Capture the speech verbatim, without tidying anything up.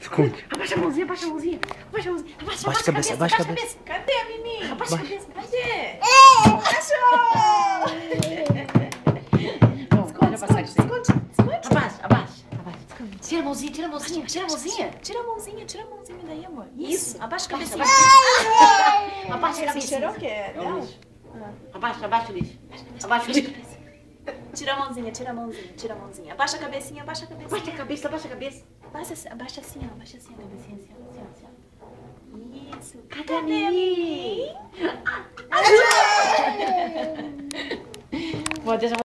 Esconde. Abaixa a mãozinha, abaixa a mãozinha. Abaixa a mãozinha. Abaixa, Abaixa a cabeça, abaixa a cabeça. Cadê a Mimi? Abaixa a cabeça. Cadê? Cachorro! Bom, pode passar isso aí. Esconde, esconde. Abaixa, abaixa. Abaixa. Tira a mãozinha, tira a mãozinha, tira a mãozinha. Tira a mãozinha, tira a mãozinha daí, amor. Isso. Abaixa a Abaixa, cabecinha. abaixa. Abaixa a Você cabeça. cheirou o quê? É o Não? lixo. Abaixa, abaixa o lixo. Abaixa o lixo. Tira a mãozinha, tira a mãozinha, tira a mãozinha. Abaixa a cabecinha, abaixa a cabecinha. Abaixa a cabeça, abaixa a cabeça. Abaixa, assim, abaixa assim, ó. Abaixa assim a cabecinha, assim, ó. Assim, ó, assim, ó. Isso. Cadê a Mimi? Mimi? Bom, deixa eu